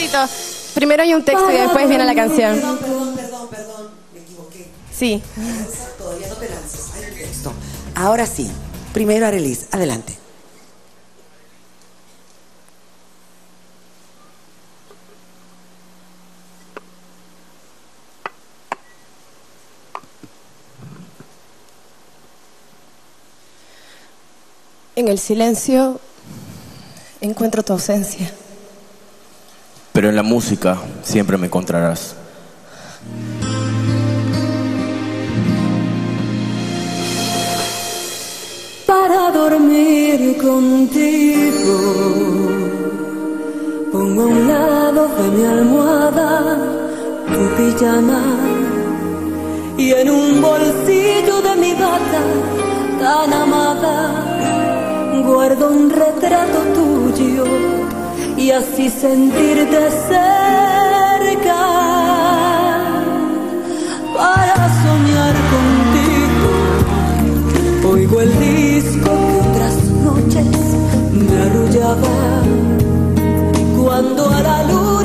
poquito. Primero hay un texto y después viene la canción. Perdón, me equivoqué. Sí. Todavía no te lances, hay un texto. Ahora sí, primero Arelis, adelante. En el silencio encuentro tu ausencia. Pero en la música siempre me encontrarás. Para dormir contigo, pongo a un lado de mi almohada tu pijama y en un bolsillo de mi bata tan amada guardo un retrato tuyo y así sentirte cerca para soñar contigo. Oigo el disco que otras noches me arrullaba cuando a la luz